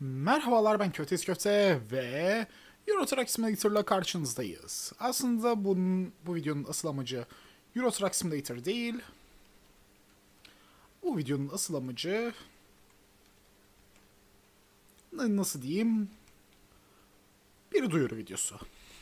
Merhabalar, ben Köftes Köfte ve Euro Truck Simulator'la karşınızdayız. Aslında bu videonun asıl amacı Euro Truck Simulator değil. Bu videonun asıl amacı nasıl diyeyim, bir duyuru videosu.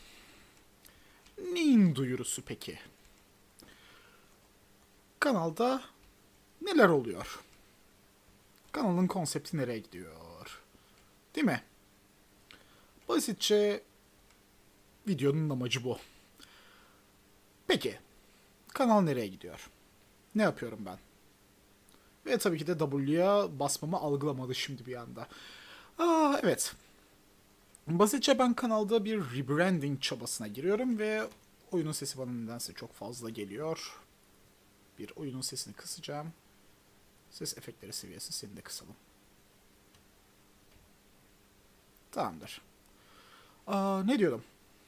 Neyin duyurusu peki? Kanalda neler oluyor? Kanalın konsepti nereye gidiyor? Değil mi? Basitçe videonun amacı bu. Peki, kanal nereye gidiyor? Ne yapıyorum ben? Ve tabii ki de W'ya basmamı algılamadı şimdi bir anda. Evet. Basitçe ben kanalda bir rebranding çabasına giriyorum ve oyunun sesi bana nedense çok fazla geliyor. Bir oyunun sesini kısacağım. Ses efektleri seviyesi seni de kısalım. Tamamdır. Ne diyordum?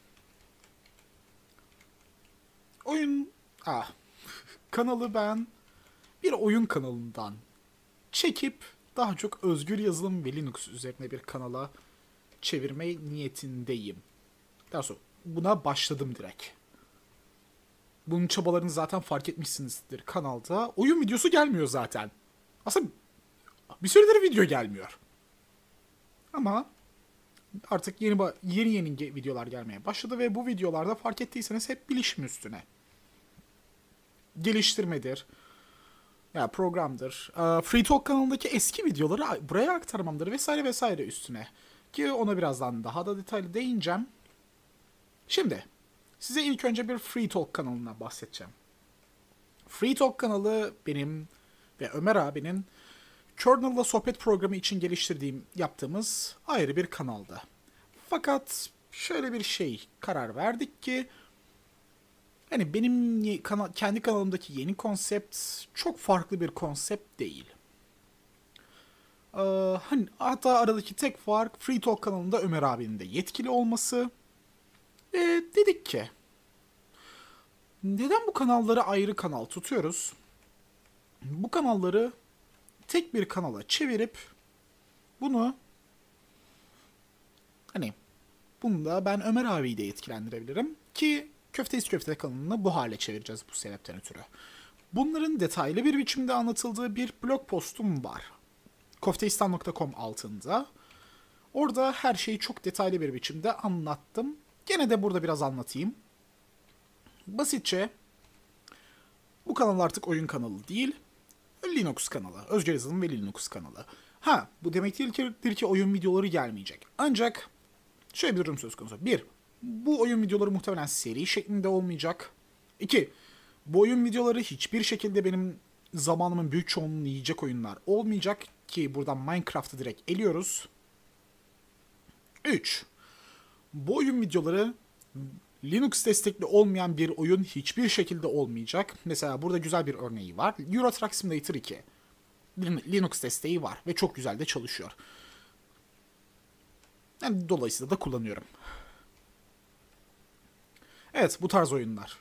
Oyun... Kanalı ben bir oyun kanalından çekip daha çok özgür yazılım ve Linux üzerine bir kanala çevirme niyetindeyim. Daha sonra buna başladım direkt. Bunun çabalarını zaten fark etmişsinizdir kanalda. Oyun videosu gelmiyor zaten. Aslında bir süredir video gelmiyor. Ama artık yeni videolar gelmeye başladı ve bu videolarda fark ettiyseniz hep bilişim üstüne. Geliştirmedir, ya programdır. Free Talk kanalındaki eski videoları buraya aktarmamdır vesaire vesaire üstüne. Ki ona birazdan daha da detaylı değineceğim. Şimdi size ilk önce bir Free Talk kanalından bahsedeceğim. Free Talk kanalı benim ve Ömer abinin Kernel'la sohbet programı için yaptığımız ayrı bir kanaldı. Fakat şöyle bir karar verdik ki hani benim kendi kanalımdaki yeni konsept çok farklı bir konsept değil. Hani hatta aradaki tek fark Free Talk kanalında Ömer abinin de yetkili olması. Ve dedik ki neden bu kanalları ayrı kanal tutuyoruz? Bu kanalları tek bir kanala çevirip bunu hani bunda ben Ömer abiyi de etkilendirebilirim ki Köfteyiz Köfte kanalını bu hale çevireceğiz bu sebepten ötürü. Bunların detaylı bir biçimde anlatıldığı bir blog postum var. Kofteistan.com altında. Orada her şeyi çok detaylı bir biçimde anlattım. Gene de burada biraz anlatayım. Basitçe bu kanal artık oyun kanalı değil, Linux kanalı. Özgür yazılım ve Linux kanalı. Bu demek değildir ki oyun videoları gelmeyecek. Ancak şöyle bir durum söz konusu. 1. Bu oyun videoları muhtemelen seri şeklinde olmayacak. 2. Bu oyun videoları hiçbir şekilde benim zamanımın büyük çoğunluğunu yiyecek oyunlar olmayacak ki buradan Minecraft'ı direkt eliyoruz. 3. Bu oyun videoları Linux destekli olmayan bir oyun hiçbir şekilde olmayacak. Mesela burada güzel bir örneği var. Euro Truck Simulator 2. Linux desteği var ve çok güzel de çalışıyor. Yani dolayısıyla da kullanıyorum. Evet, bu tarz oyunlar.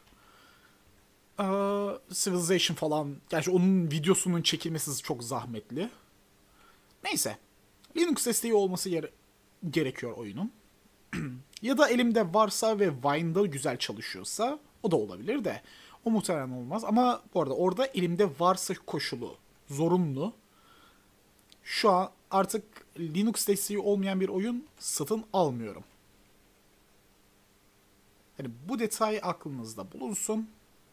Civilization falan. Gerçi onun videosunun çekilmesi çok zahmetli. Neyse. Linux desteği olması gerekiyor oyunun. Ya da elimde varsa ve Vine'da güzel çalışıyorsa o da olabilir de. O muhtemelen olmaz. Ama bu arada orada elimde varsa koşulu. Zorunlu. Şu an artık Linux desteği olmayan bir oyun satın almıyorum. Yani bu detay aklınızda bulunsun.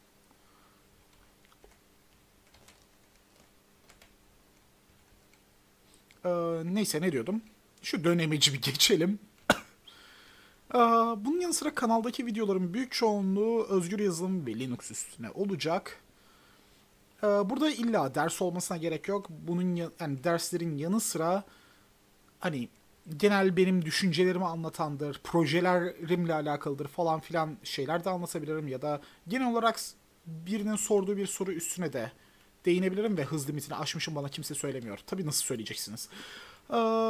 Neyse, ne diyordum? Şu dönemeci bir geçelim. Bunun yanı sıra kanaldaki videoların büyük çoğunluğu özgür yazılım ve Linux üstüne olacak. Burada illa ders olmasına gerek yok. Yani derslerin yanı sıra hani genel benim düşüncelerimi anlatandır, projelerimle alakalıdır falan filan şeyler de anlatabilirim ya da genel olarak birinin sorduğu bir soru üstüne de değinebilirim ve hız limitini aşmışım, bana kimse söylemiyor. Tabii nasıl söyleyeceksiniz? Ee,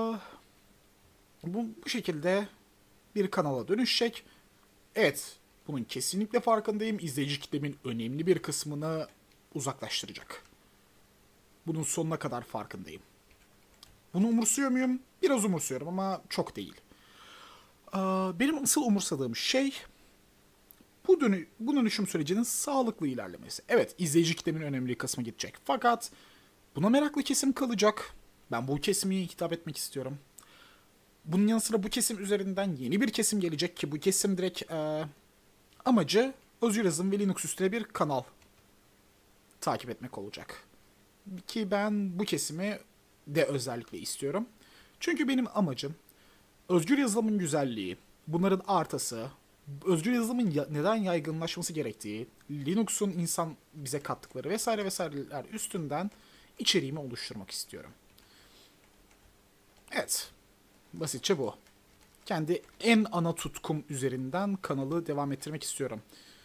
bu şekilde bir kanala dönüşecek. Evet, bunun kesinlikle farkındayım. İzleyici kitlemin önemli bir kısmını uzaklaştıracak. Bunun sonuna kadar farkındayım. Bunu umursuyor muyum? Biraz umursuyorum ama çok değil. Benim asıl umursadığım şey bu dönüşüm sürecinin sağlıklı ilerlemesi. Evet, izleyici kitlemin önemli kısmı gidecek. Fakat buna meraklı kesim kalacak. Ben bu kesime hitap etmek istiyorum. Bunun yanı sıra bu kesim üzerinden yeni bir kesim gelecek ki bu kesim direkt amacı özgür yazılım ve Linux üstüne bir kanal takip etmek olacak. Ki ben bu kesimi de özellikle istiyorum. Çünkü benim amacım özgür yazılımın güzelliği, bunların artısı, özgür yazılımın neden yaygınlaşması gerektiği, Linux'un insan bize kattıkları vesaire vesaireler üstünden içeriğimi oluşturmak istiyorum. Evet, basitçe bu. Kendi en ana tutkum üzerinden kanalı devam ettirmek istiyorum.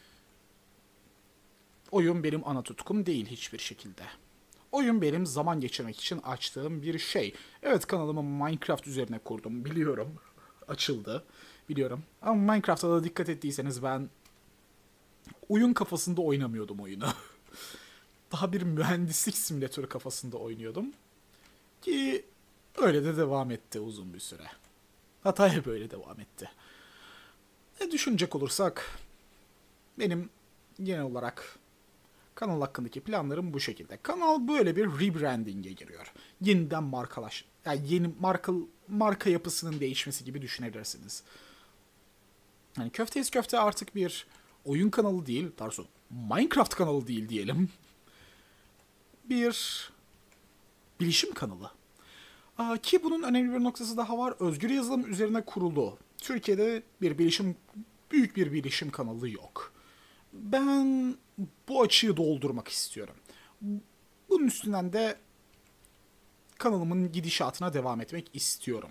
Oyun benim ana tutkum değil hiçbir şekilde. Oyun benim zaman geçirmek için açtığım bir şey. Evet, kanalımı Minecraft üzerine kurdum biliyorum. Açıldı biliyorum. Ama Minecraft'a da dikkat ettiyseniz ben oyun kafasında oynamıyordum oyunu. Daha bir mühendislik simülatörü kafasında oynuyordum. Ki öyle de devam etti uzun bir süre. Hatta hep öyle devam etti. Düşünecek olursak benim genel olarak kanal hakkındaki planlarım bu şekilde. Kanal böyle bir rebranding'e giriyor. Yeniden yani yeni marka yapısının değişmesi gibi düşünebilirsiniz. Yani Köfteyiz Köfte artık bir oyun kanalı değil, pardon, Minecraft kanalı değil diyelim. Bir bilişim kanalı. Ki bunun önemli bir noktası daha var. Özgür yazılım üzerine kurulu. Türkiye'de büyük bir bilişim kanalı yok. Ben bu açığı doldurmak istiyorum. Bunun üstünden de kanalımın gidişatına devam etmek istiyorum.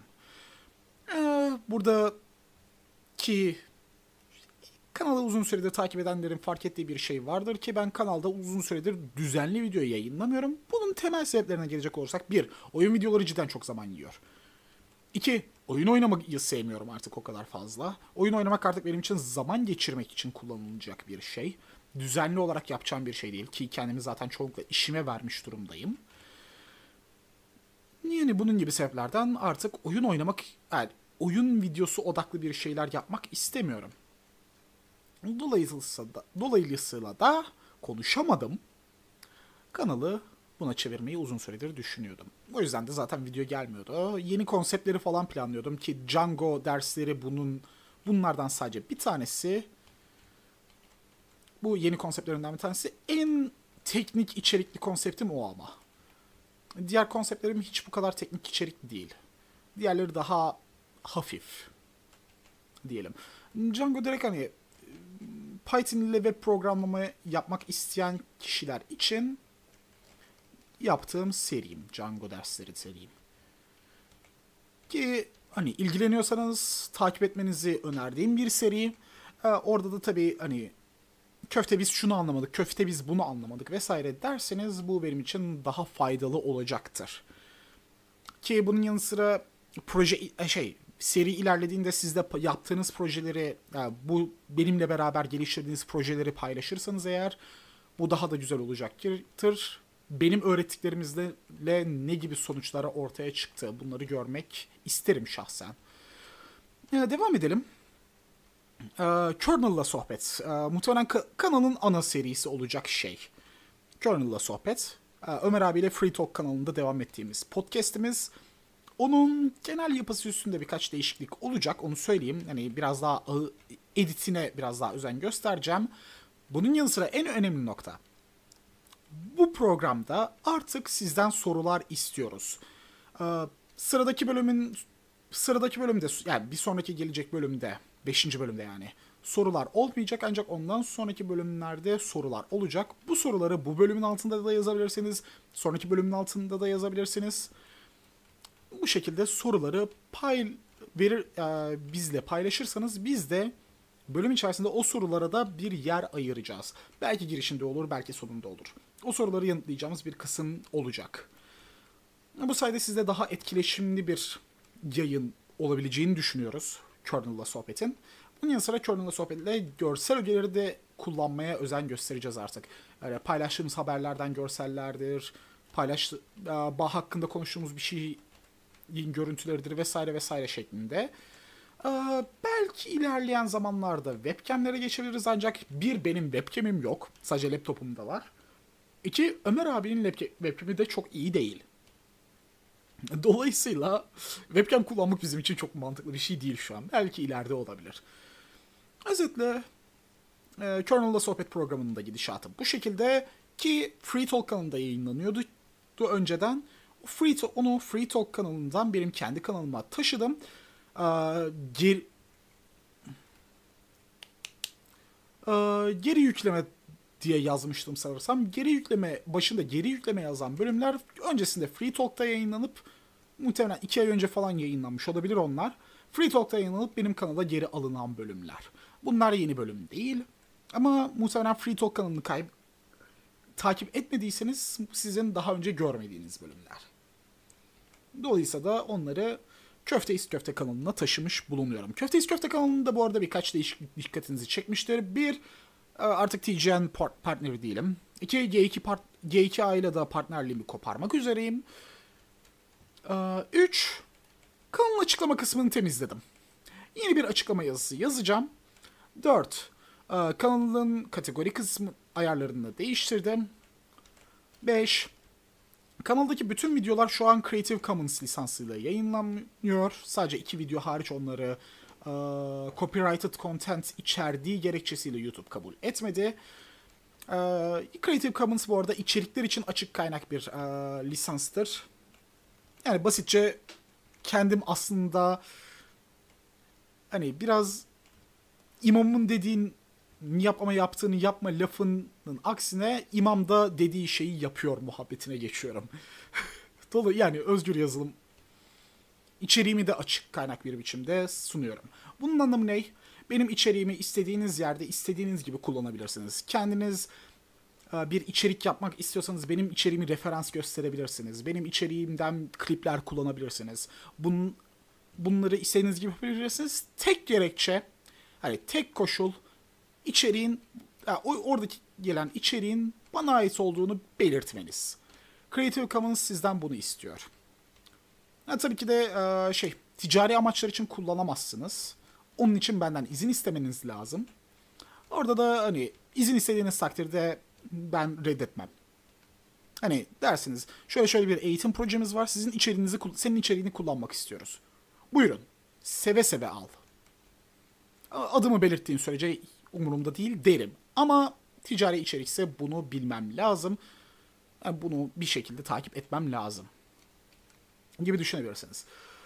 Buradaki kanalı uzun süredir takip edenlerin fark ettiği bir şey vardır ki ben kanalda uzun süredir düzenli video yayınlamıyorum. Bunun temel sebeplerine gelecek olursak: bir, oyun videoları cidden çok zaman yiyor. İki, oyun oynamayı sevmiyorum artık o kadar fazla. Oyun oynamak artık benim için zaman geçirmek için kullanılacak bir şey. Düzenli olarak yapacağım bir şey değil ki kendimi zaten çoğunlukla işime vermiş durumdayım. Yani bunun gibi sebeplerden artık oyun videosu odaklı bir şeyler yapmak istemiyorum. Dolayısıyla da konuşamadım. Kanalı buna çevirmeyi uzun süredir düşünüyordum. O yüzden de zaten video gelmiyordu. Yeni konseptleri falan planlıyordum ki Django dersleri bunlardan sadece bir tanesi. Bu yeni konseptlerinden bir tanesi. En teknik içerikli konseptim o ama. Diğer konseptlerim hiç bu kadar teknik içerik değil. Diğerleri daha hafif diyelim. Django direkt hani Python ile web programlama yapmak isteyen kişiler için yaptığım seriyim. Django dersleri seriyim. Ki hani ilgileniyorsanız takip etmenizi önerdiğim bir seri. Orada da tabii hani köfte biz şunu anlamadık, köfte biz bunu anlamadık vesaire derseniz bu benim için daha faydalı olacaktır. Ki bunun yanı sıra seri ilerlediğinde siz de yaptığınız projeleri, yani bu benimle beraber geliştirdiğiniz projeleri paylaşırsanız eğer bu daha da güzel olacaktır. Benim öğrettiklerimizle ne gibi sonuçlara ortaya çıktı bunları görmek isterim şahsen. Devam edelim. Kernel'la sohbet. Muhtemelen kanalın ana serisi olacak şey. Kernel'la sohbet. Ömer abiyle Free Talk kanalında devam ettiğimiz podcast'imiz. Onun genel yapısı üstünde birkaç değişiklik olacak, onu söyleyeyim. Hani biraz daha editine biraz daha özen göstereceğim. Bunun yanı sıra en önemli nokta: bu programda artık sizden sorular istiyoruz. Ee, sıradaki bölümde, yani bir sonraki gelecek bölümde, 5. bölümde yani sorular olmayacak, ancak ondan sonraki bölümlerde sorular olacak. Bu soruları bu bölümün altında da yazabilirsiniz. Sonraki bölümün altında da yazabilirsiniz. Bu şekilde soruları bizle paylaşırsanız biz de bölüm içerisinde o sorulara da bir yer ayıracağız. Belki girişinde olur, belki sonunda olur. O soruları yanıtlayacağımız bir kısım olacak. Bu sayede sizde daha etkileşimli bir yayın olabileceğini düşünüyoruz Kernel'la sohbetin. Bunun yanı sıra Kernel'la sohbetle görsel ögeleri de kullanmaya özen göstereceğiz artık. Yani paylaştığımız haberlerden görsellerdir, bağ hakkında konuştuğumuz bir şey görüntüleridir vesaire vesaire şeklinde. Belki ilerleyen zamanlarda webcamlere geçebiliriz ancak bir, benim webcam'im yok. Sadece laptopumda var. İki, Ömer abinin webcam'i de çok iyi değil. Dolayısıyla webcam kullanmak bizim için çok mantıklı bir şey değil şu an. Belki ileride olabilir. Özetle Kernel'da sohbet programının da gidişatı bu şekilde ki Free Talk kanalında yayınlanıyordu önceden. Onu Free Talk kanalından benim kendi kanalıma taşıdım. Geri yükleme diye yazmıştım sanırsam. Geri yükleme, başında geri yükleme yazan bölümler öncesinde Free Talk'ta yayınlanıp muhtemelen 2 ay önce falan yayınlanmış olabilir onlar. Free Talk'ta yayınlanıp benim kanala geri alınan bölümler. Bunlar yeni bölüm değil. Ama muhtemelen Free Talk kanalını takip etmediyseniz sizin daha önce görmediğiniz bölümler. Dolayısıyla da onları Köfte İst Köfte kanalına taşımış bulunuyorum. Köfte İst Köfte kanalında bu arada birkaç değişiklik dikkatinizi çekmiştir. Bir, artık TGN partneri değilim. İki, G2A ile de partnerliğimi koparmak üzereyim. Üç, kanalın açıklama kısmını temizledim. Yeni bir açıklama yazısı yazacağım. 4. Kanalın kategori kısmı ayarlarını değiştirdim. 5. Kanaldaki bütün videolar şu an Creative Commons lisansıyla yayınlanıyor. Sadece 2 video hariç onları copyrighted content içerdiği gerekçesiyle YouTube kabul etmedi. Creative Commons bu arada içerikler için açık kaynak bir lisanstır. Yani basitçe kendim aslında hani biraz imamın dediğin yap ama yaptığını yapma lafının aksine imam da dediği şeyi yapıyor muhabbetine geçiyorum. Yani özgür yazılım içeriğimi de açık kaynak bir biçimde sunuyorum. Bunun anlamı ne? Benim içeriğimi istediğiniz yerde istediğiniz gibi kullanabilirsiniz. Kendiniz bir içerik yapmak istiyorsanız benim içeriğimi referans gösterebilirsiniz. Benim içeriğimden klipler kullanabilirsiniz. Bunları istediğiniz gibi yapabilirsiniz. Tek gerekçe, hani tek koşul içeriğin, oradaki gelen içeriğin bana ait olduğunu belirtmeniz. Creative Commons sizden bunu istiyor. Tabii ki de ticari amaçlar için kullanamazsınız. Onun için benden izin istemeniz lazım. Orada da hani izin istediğiniz takdirde ben reddetmem. Hani dersiniz şöyle bir eğitim projemiz var. Senin içeriğini kullanmak istiyoruz. Buyurun. Seve seve al. Adımı belirttiğin sürece umurumda değil derim. Ama ticari içerikse bunu bilmem lazım. Yani bunu bir şekilde takip etmem lazım. Gibi düşünebilirsiniz.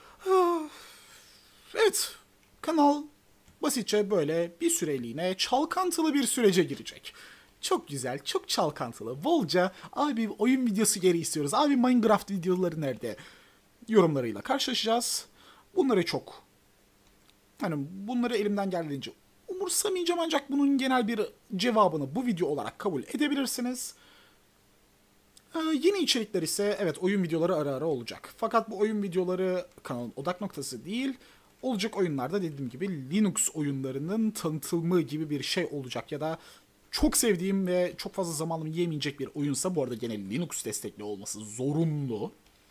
Evet. Kanal basitçe böyle bir süreliğine çalkantılı bir sürece girecek. Çok güzel, çok çalkantılı. Bolca abi oyun videosu geri istiyoruz. Abi Minecraft videoları nerede? Yorumlarıyla karşılaşacağız. Bunları elimden geldiğince umursamayacağım ancak bunun genel bir cevabını bu video olarak kabul edebilirsiniz. Yeni içerikler ise evet oyun videoları ara ara olacak. Fakat bu oyun videoları kanalın odak noktası değil. Olacak oyunlarda dediğim gibi Linux oyunlarının tanıtımı gibi bir şey olacak ya da çok sevdiğim ve çok fazla zamanımı yemeyecek bir oyunsa bu arada gene Linux destekli olması zorunlu.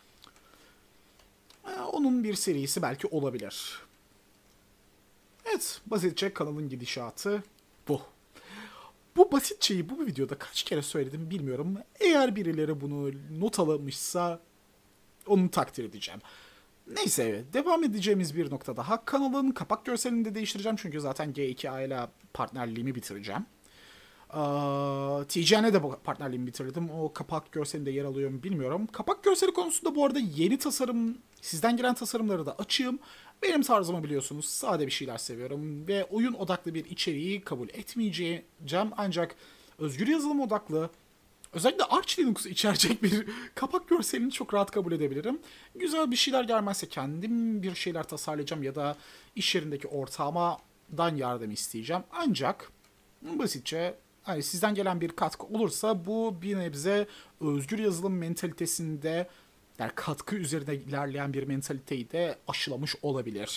Onun bir serisi belki olabilir. Evet, basitçe kanalın gidişatı bu. Bu basit şeyi bu videoda kaç kere söyledim bilmiyorum. Eğer birileri bunu not alamışsa onu takdir edeceğim. Neyse, devam edeceğimiz bir nokta daha. Kanalın kapak görselini de değiştireceğim çünkü zaten G2A ile partnerliğimi bitireceğim. TGN'e de partnerliğimi bitirdim. O kapak görselinde yer alıyor mu bilmiyorum. Kapak görseli konusunda bu arada yeni tasarım, sizden gelen tasarımları da açığım. Benim tarzımı biliyorsunuz. Sade bir şeyler seviyorum ve oyun odaklı bir içeriği kabul etmeyeceğim. Ancak özgür yazılım odaklı, özellikle Arch Linux'u içerecek bir kapak görselini çok rahat kabul edebilirim. Güzel bir şeyler gelmezse kendim bir şeyler tasarlayacağım ya da iş yerindeki ortağımdan yardım isteyeceğim. Ancak basitçe hani sizden gelen bir katkı olursa bu bir nebze özgür yazılım mentalitesinde, yani katkı üzerine ilerleyen bir mentaliteyi de aşılamış olabilir.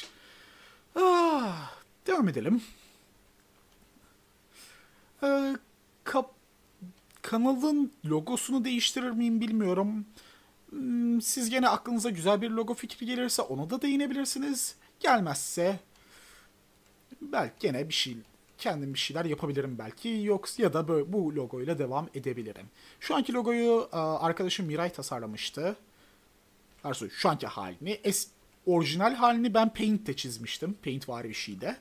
Devam edelim. Kanalın logosunu değiştirir miyim bilmiyorum. Siz gene aklınıza güzel bir logo fikri gelirse ona da değinebilirsiniz. Gelmezse belki gene kendim bir şeyler yapabilirim belki. Yoksa ya da böyle bu logoyla devam edebilirim. Şu anki logoyu arkadaşım Miray tasarlamıştı. Şu anki halini. Orijinal halini ben Paint'te çizmiştim. Paint var bir şeyde.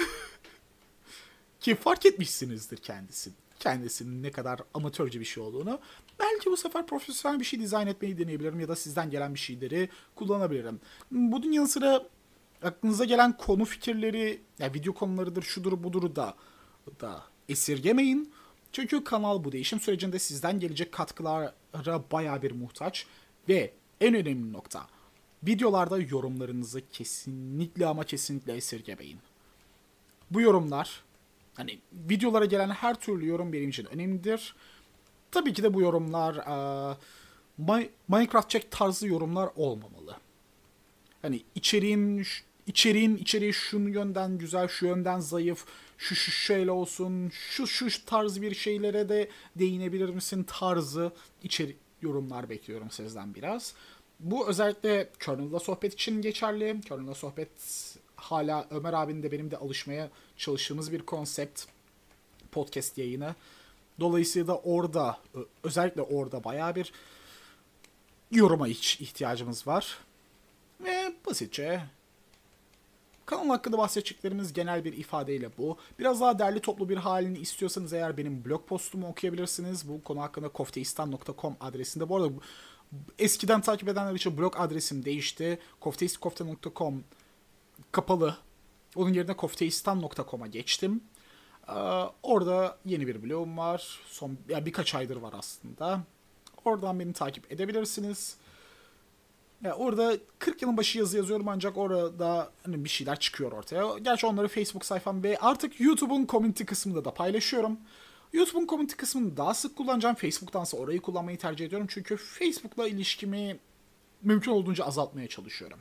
Ki fark etmişsinizdir kendisinin ne kadar amatörce bir şey olduğunu. Belki bu sefer profesyonel bir şey dizayn etmeyi deneyebilirim ya da sizden gelen bir şeyleri kullanabilirim. Bunun yanı sıra aklınıza gelen konu fikirleri, yani video konularıdır, şudur budur da esirgemeyin. Çünkü kanal bu değişim sürecinde sizden gelecek katkılara baya bir muhtaç. Ve en önemli nokta, videolarda yorumlarınızı kesinlikle ama kesinlikle esirgemeyin. Bu yorumlar, hani videolara gelen her türlü yorum benim için önemlidir. Tabii ki de bu yorumlar Minecraft Check tarzı yorumlar olmamalı. Hani içeriği şu yönden güzel, şu yönden zayıf, şu şöyle olsun, şu tarz bir şeylere de değinebilir misin tarzı yorumlar bekliyorum sizden biraz. Bu özellikle Kernel'la sohbet için geçerli. Kernel'la sohbet hala Ömer abinin de benim de alışmaya çalıştığımız bir konsept, podcast yayını. Dolayısıyla özellikle orada bayağı bir yoruma ihtiyacımız var. Ve basitçe kanal hakkında bahsedeceklerimiz genel bir ifadeyle bu. Biraz daha derli toplu bir halini istiyorsanız eğer benim blog postumu okuyabilirsiniz. Bu konu hakkında kofteistan.com adresinde. Bu arada eskiden takip edenler için blog adresim değişti. kofteistkofte.com kapalı. Onun yerine kofteistan.com'a geçtim. Orada yeni bir blogum var. Birkaç aydır var aslında. Oradan beni takip edebilirsiniz. Orada 40 yılın başı yazı yazıyorum ancak orada hani bir şeyler çıkıyor ortaya. Gerçi onları Facebook sayfam ve artık YouTube'un community kısmında da paylaşıyorum. YouTube'un community kısmını daha sık kullanacağım. Facebook'tansa orayı kullanmayı tercih ediyorum. Çünkü Facebook'la ilişkimi mümkün olduğunca azaltmaya çalışıyorum.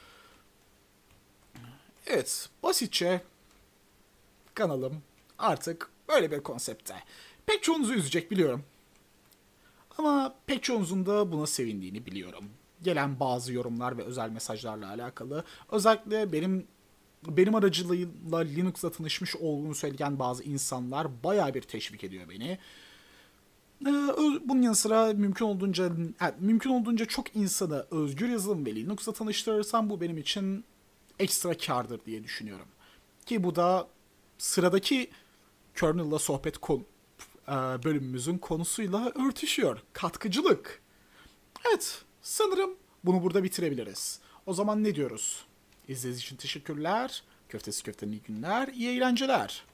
Evet, basitçe kanalım artık böyle bir konsepte. Pek çoğunuzu üzecek biliyorum. Ama pek çoğunuzun da buna sevindiğini biliyorum. Gelen bazı yorumlar ve özel mesajlarla alakalı. Özellikle benim aracılığıyla Linux'la tanışmış olduğunu söyleyen bazı insanlar bayağı bir teşvik ediyor beni. Bunun yanı sıra mümkün olduğunca çok insanı özgür yazılım ve Linux'la tanıştırırsam bu benim için ekstra kârdır diye düşünüyorum. Ki bu da sıradaki Kernel'la sohbet bölümümüzün konusuyla örtüşüyor. Katkıcılık. Evet, sanırım bunu burada bitirebiliriz. O zaman ne diyoruz? İzlediğiniz için teşekkürler. Köftesi köftenin iyi günler, iyi eğlenceler.